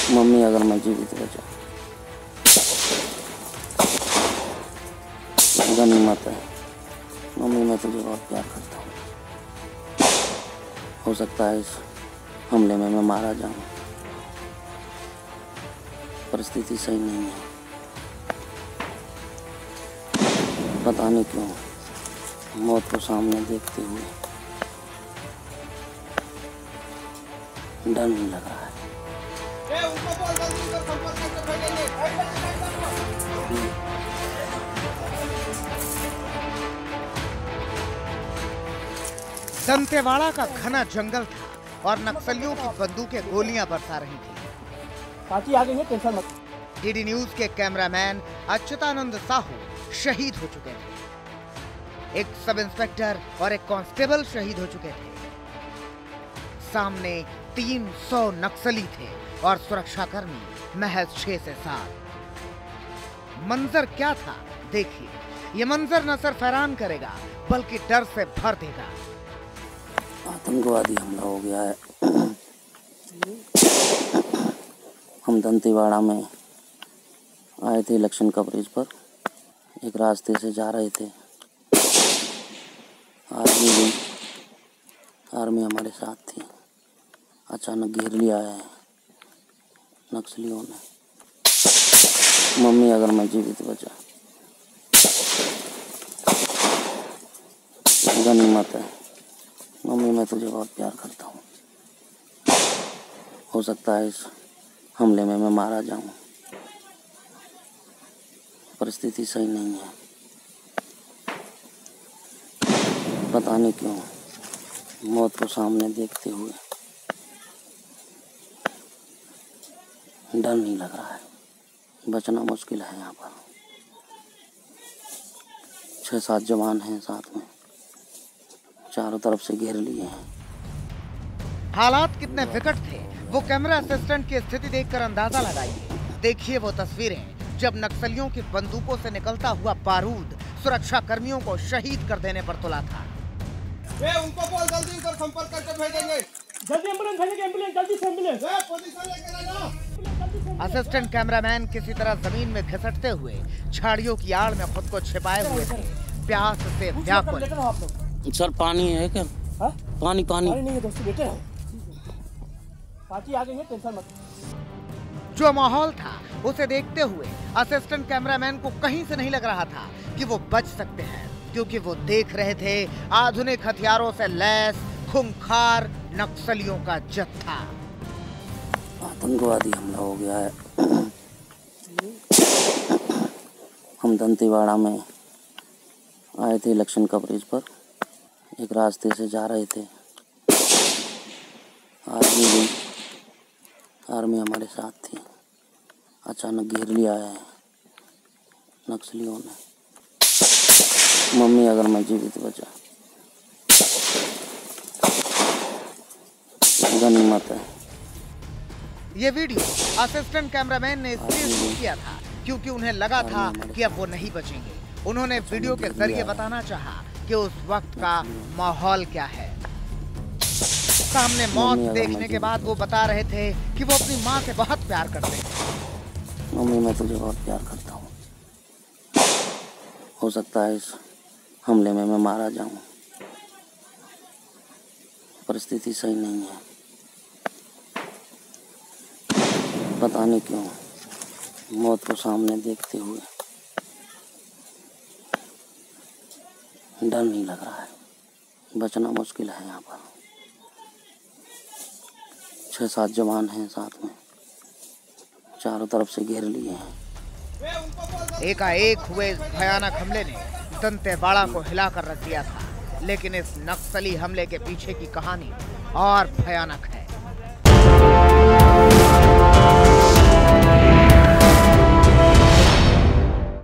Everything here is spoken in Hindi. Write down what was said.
मम्मी अगर मैं जीवित बचा, गनीमत है। मम्मी मैं तुझे बहुत प्यार करता हूँ। हो सकता है इस हमले में मैं मारा जाऊँ। परिस्थिति सही नहीं है, पता नहीं क्यों मौत को सामने देखते हुए डर नहीं लग रहा है। दंतेवाड़ा का घना जंगल था और नक्सलियों की बंदूकें गोलियां बरसा रही थी। पार्टी आ गई है, टेंशन मत। डीडी न्यूज के कैमरामैन अच्युतानंद साहू शहीद हो चुके थे। एक सब इंस्पेक्टर और एक कांस्टेबल शहीद हो चुके थे। सामने 300 नक्सली थे और सुरक्षाकर्मी महज 6 से 7। मंजर क्या था देखिए। ये मंजर न सिर्फ हैरान करेगा बल्कि डर से भर देगा। आतंकवादी हमला हो गया है। हम दंतेवाड़ा में आए थे इलेक्शन कवरेज पर। एक रास्ते से जा रहे थे। आर्मी हमारे साथ थी। अचानक घेर लिया है नक्सलियों ने। मम्मी अगर मैं जीवित बचा, गनीमत है। मम्मी मैं तुझे बहुत प्यार करता हूँ। हो सकता है इस हमले में मैं मारा जाऊँ। परिस्थिति सही नहीं है, पता नहीं क्यों मौत को सामने देखते हुए डर नहीं लग रहा है। बचना मुश्किल है। यहाँ पर 6-7 जवान हैं साथ में, चारों तरफ से घेर लिए हैं। हालात कितने विकट थे वो कैमरा असिस्टेंट की स्थिति देखकर अंदाजा लगाइए। देखिए वो तस्वीरें जब नक्सलियों की बंदूकों से निकलता हुआ बारूद सुरक्षा कर्मियों को शहीद कर देने पर तुला था। उनको बोल जल्दी उधर संपर्क करके भेजेंगे। जल्दी एम्बुलेंस भेजेंगे, एम्बुलेंस जल्दी से एम्बुलेंस। पोजीशन लेके रहना। असिस्टेंट कैमरामैन किसी तरह जमीन में घिसटते हुए झाड़ियों की आड़ में खुद को छिपाए हुए थे, प्यास से व्याकुल। सर पानी है क्या? हा? पानी नहीं है दोस्तों, बेटे हैं। पार्टी आ गई है, टेंशन मत। जो माहौल था उसे देखते हुए असिस्टेंट कैमरामैन को कहीं से नहीं लग रहा था कि वो बच सकते हैं, क्योंकि वो देख रहे थे आधुनिक हथियारों से लैस खूंखार नक्सलियों का जत्था। आतंकवादी हमला हो गया है। हम दंतेवाड़ा में आए थे इलेक्शन कवरेज पर। एक रास्ते से जा रहे थे। आर्मी हमारे साथ थी। अचानक घेर लिया है नक्सलियों ने। मम्मी अगर मैं जीवित बचा, गनीमत है। ये वीडियो असिस्टेंट कैमरामैन ने इसलिए शूट किया था क्योंकि उन्हें लगा था कि अब वो नहीं बचेंगे। उन्होंने वीडियो के जरिए बताना चाहा कि उस वक्त का माहौल क्या है। सामने मौत देखने के बाद वो बता रहे थे कि वो अपनी माँ से बहुत प्यार करते हैं। मम्मी मैं तुझे बहुत प्यार करता हूँ। हो सकता है इस हमले में मैं मारा जाऊँ। परिस्थिति सही नहीं है, पता नहीं क्यों मौत को सामने देखते हुए डर नहीं लग रहा है। बचना मुश्किल है। यहाँ पर 6-7 जवान हैं साथ में, चारों तरफ से घेर लिए हैं। एकाएक हुए इस भयानक हमले ने दंतेवाड़ा को हिलाकर रख दिया था, लेकिन इस नक्सली हमले के पीछे की कहानी और भयानक है।